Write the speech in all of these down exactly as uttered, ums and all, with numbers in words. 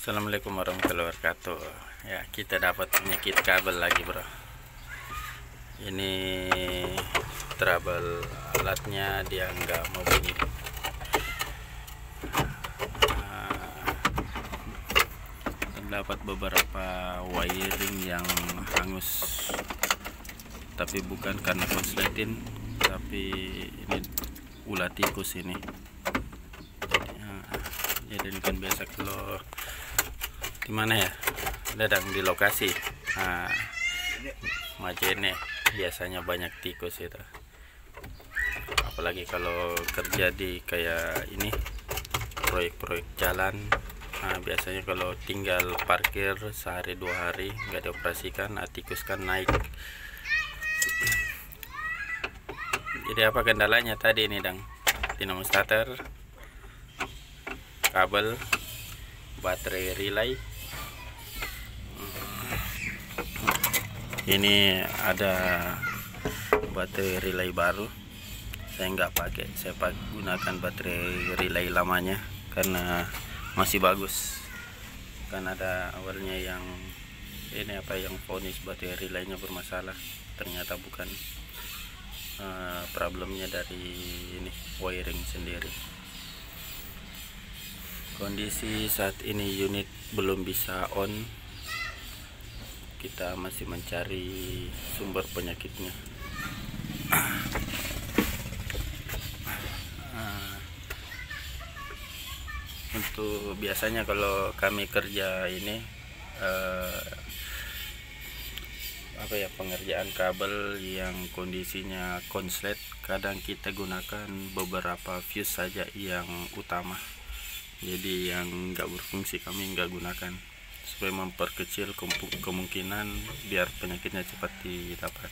Assalamualaikum warahmatullahi wabarakatuh. Ya, kita dapat penyakit kabel lagi, bro. Ini trouble alatnya, dia nggak mau bunyi. Nah, dapat beberapa wiring yang hangus, tapi bukan karena konsleting, tapi ini ulat tikus ini. Jadi ini kan biasa kalau di mana ya, Dadang, di lokasi nah, Majene biasanya banyak tikus itu, apalagi kalau kerja di kayak ini proyek-proyek jalan. Nah, biasanya kalau tinggal parkir sehari dua hari nggak dioperasikan, nah, tikus kan naik. Jadi apa kendalanya tadi ini, Dang? Dinamo starter, kabel, baterai relay. Ini ada baterai relay baru, saya nggak pakai, saya pakai gunakan baterai relay lamanya karena masih bagus. Kan ada awalnya yang ini apa yang vonis baterai relaynya bermasalah, ternyata bukan, uh, problemnya dari ini wiring sendiri. Kondisi saat ini unit belum bisa on, kita masih mencari sumber penyakitnya. Untuk biasanya kalau kami kerja ini eh, apa ya, pengerjaan kabel yang kondisinya konslet, kadang kita gunakan beberapa fuse saja yang utama. Jadi yang nggak berfungsi kami nggak gunakan, supaya memperkecil kemungkinan biar penyakitnya cepat didapat.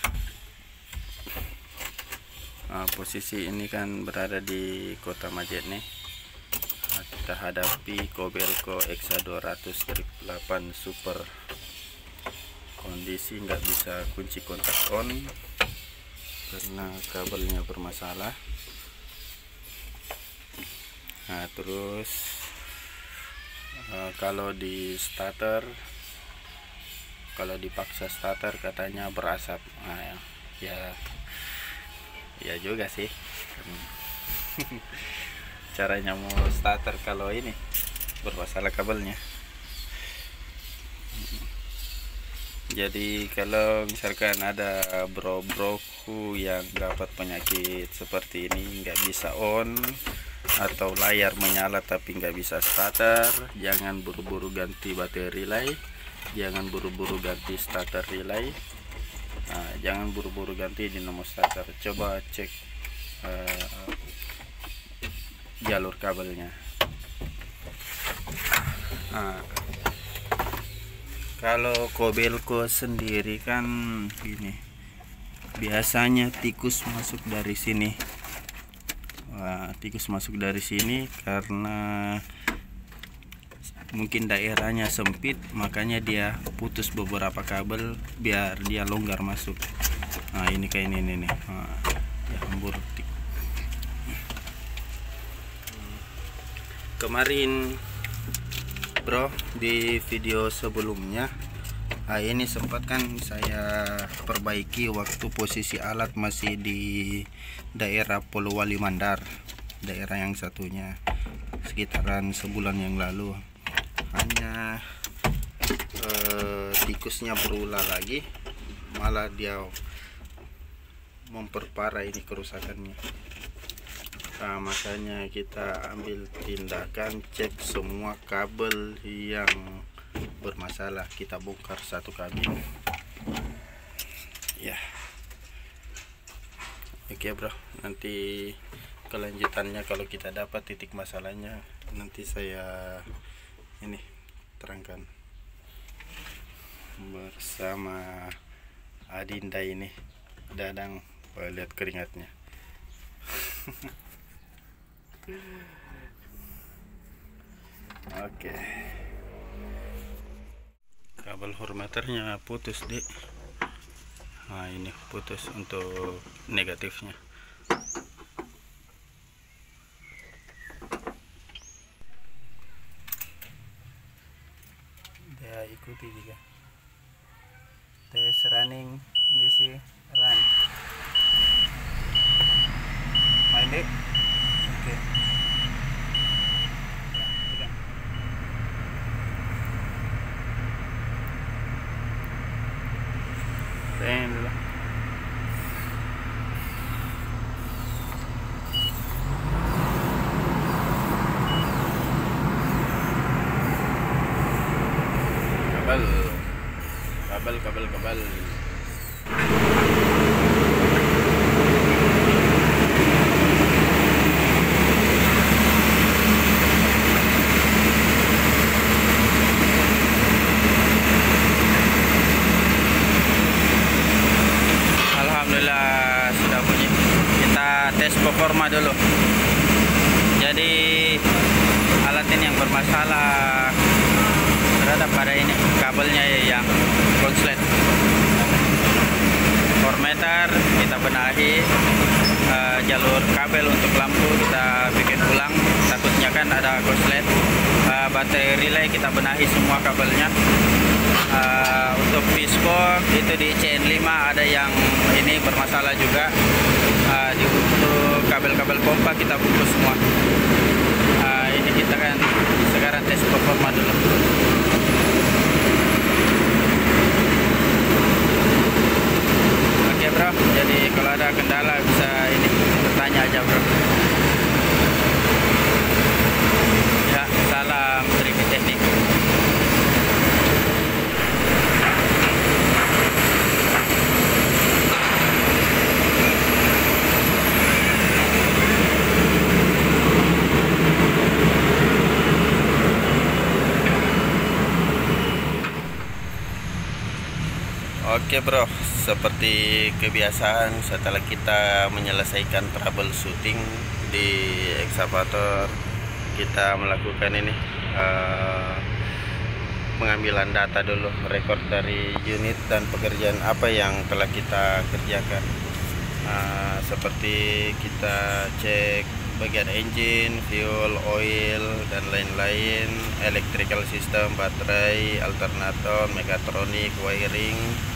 Nah, posisi ini kan berada di kota Majene. Nah, kita hadapi Kobelco Exa dua ratus delapan Super. Kondisi nggak bisa kunci kontak on karena kabelnya bermasalah. Nah, terus uh, kalau di starter, kalau dipaksa starter katanya berasap. Nah, ya, ya, ya juga sih. Caranya mau starter kalau ini bermasalah kabelnya. Jadi kalau misalkan ada bro-broku yang dapat penyakit seperti ini, nggak bisa on atau layar menyala tapi nggak bisa starter, jangan buru-buru ganti baterai relay, jangan buru-buru ganti starter relay, nah, jangan buru-buru ganti dinamo starter. Coba cek uh, jalur kabelnya. Nah, kalau Kobelco sendiri kan ini biasanya tikus masuk dari sini. Wah, tikus masuk dari sini karena mungkin daerahnya sempit, makanya dia putus beberapa kabel biar dia longgar masuk. Nah, ini kayak ini nih, nah, ya hambur. Kemarin, bro, di video sebelumnya, nah ini sempat kan saya perbaiki waktu posisi alat masih di daerah Polowali Mandar, daerah yang satunya, sekitaran sebulan yang lalu. Hanya eh, tikusnya berulah lagi, malah dia memperparah ini kerusakannya. Nah, makanya kita ambil tindakan cek semua kabel yang bermasalah, kita bongkar satu kabel. Ya, oke bro, nanti kelanjutannya kalau kita dapat titik masalahnya nanti saya ini terangkan bersama Adinda ini. Dadang, lihat keringatnya. Oke, kabel hormeternya putus, Dek. Nah, ini putus untuk negatifnya. ikuti juga. Tes running D C run. Main deh. Oke. Ya, pegang. Pengen dulu. Kabel, kabel, kabel, kabel. Alhamdulillah sudah bunyi. Kita tes performa dulu. Jadi alat ini yang bermasalah terhadap pada ini kabelnya yang konslet empat meter. Kita benahi uh, jalur kabel untuk lampu, kita bikin ulang, takutnya kan ada konslet. Uh, baterai relay kita benahi semua kabelnya. Uh, untuk fishbox itu di C N lima ada yang ini bermasalah juga. Uh, di untuk kabel-kabel pompa kita bungkus semua. Uh, ini kita kan sekarang tes performa dulu. Oke bro, jadi kalau ada kendala bisa ini bertanya aja bro. Ya, salam Triki Teknik. Oke bro, seperti kebiasaan setelah kita menyelesaikan troubleshooting di ekskavator, kita melakukan ini uh, pengambilan data dulu, rekor dari unit dan pekerjaan apa yang telah kita kerjakan. Uh, seperti kita cek bagian engine, fuel, oil, dan lain-lain, electrical system, baterai, alternator, mechatronic, wiring,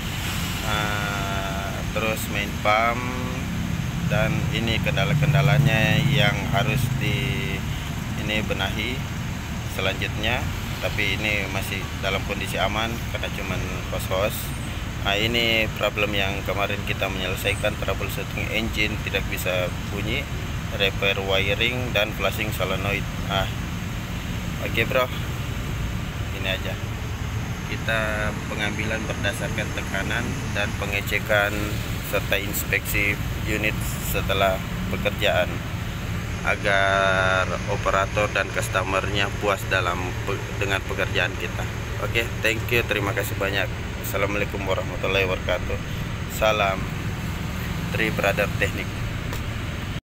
uh, terus main pump, dan ini kendala-kendalanya yang harus di ini benahi selanjutnya. Tapi ini masih dalam kondisi aman karena cuman hos-hos. Nah, ini problem yang kemarin kita menyelesaikan, troubleshooting engine tidak bisa bunyi, repair wiring, dan flashing solenoid. Ah, oke okay bro, ini aja kita pengambilan berdasarkan tekanan dan pengecekan serta inspeksi unit setelah pekerjaan agar operator dan customernya puas dalam dengan pekerjaan kita. Oke, okay, thank you, terima kasih banyak. Assalamualaikum warahmatullahi wabarakatuh. Salam Tri Brother Teknik.